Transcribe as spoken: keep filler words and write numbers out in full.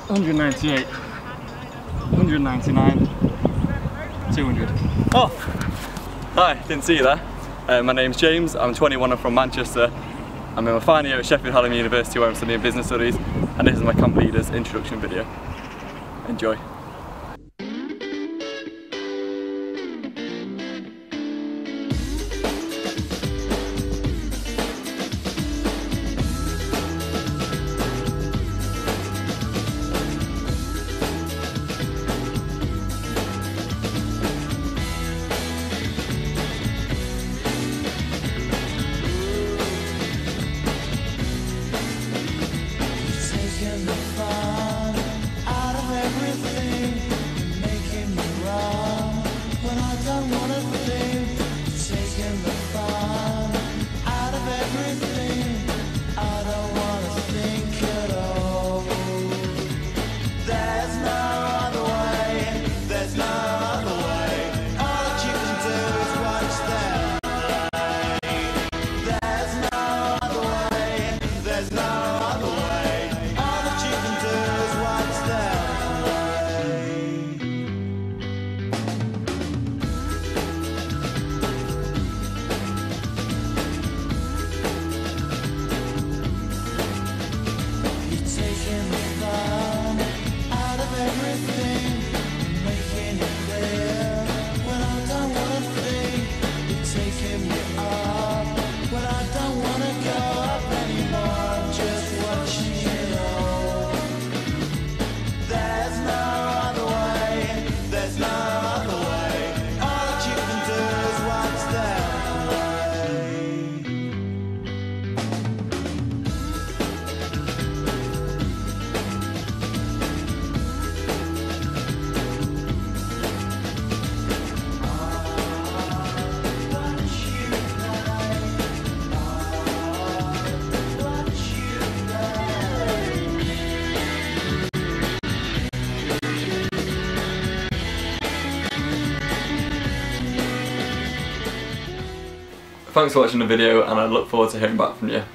one ninety-eight, one ninety-nine, two hundred. Oh! Hi, didn't see you there. Uh, my name's James, I'm twenty-one, I'm from Manchester. I'm in my final year at Sheffield Hallam University where I'm studying business studies, and this is my camp leader's introduction video. Enjoy. Taking the fun out of everything, making me wrong when I don't want to think. Taking the fun out of everything, I don't want to think at all. There's no other way, there's no other way. All that you can do is watch them play. There's no other way, there's no other way. Taking the fun out of everything, making it clear when I don't want to think. You're taking me up when I don't want to go up anymore. I'm just watching it all. There's no other way, there's no other way. All that you can do is watch them play. Thanks for watching the video, and I look forward to hearing back from you.